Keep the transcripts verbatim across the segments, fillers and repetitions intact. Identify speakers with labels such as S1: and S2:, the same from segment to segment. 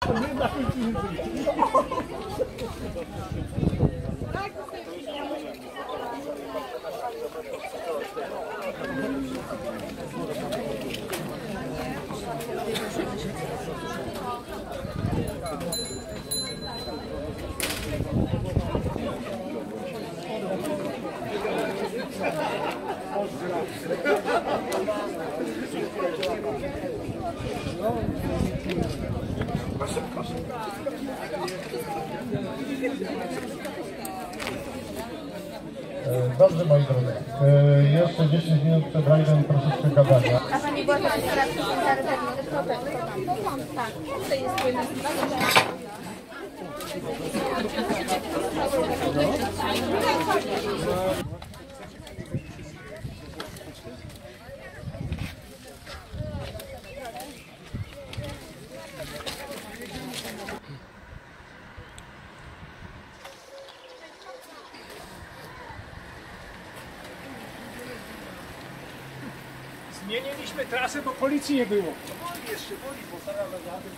S1: Dobrze, moi drodzy. Jeszcze dziesięć minut przed rajdem troszeczkę gadania.
S2: A pani była też teraz to tak, to jest płynne.
S3: Zmieniliśmy trasę, bo policji nie było. Boli jeszcze, boli, bo zaraz jadę.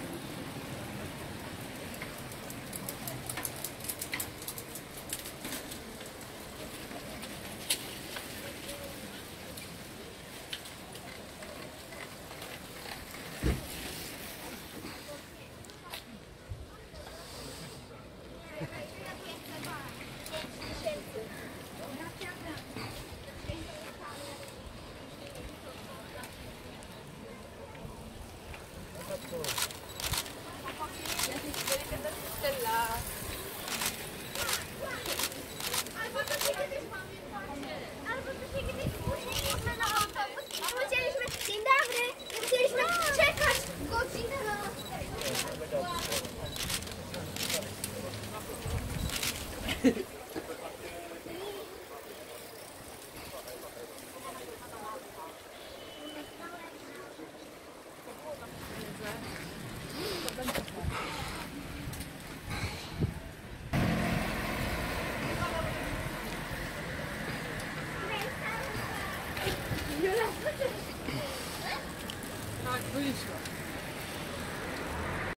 S3: Tak, wyszło.